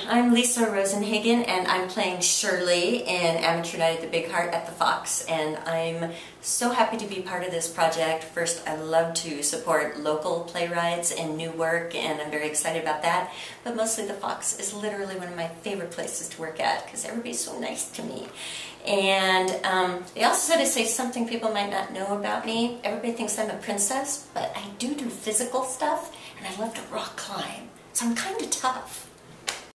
I'm Lisa Rosenhagen, and I'm playing Shirley in Amateur Night at the Big Heart at the Fox, and I'm so happy to be part of this project. First, I love to support local playwrights and new work, and I'm very excited about that, but mostly the Fox is literally one of my favorite places to work at because everybody's so nice to me. And they also said to say something people might not know about me. Everybody thinks I'm a princess, but I do physical stuff, and I love to rock climb, so I'm kind of tough.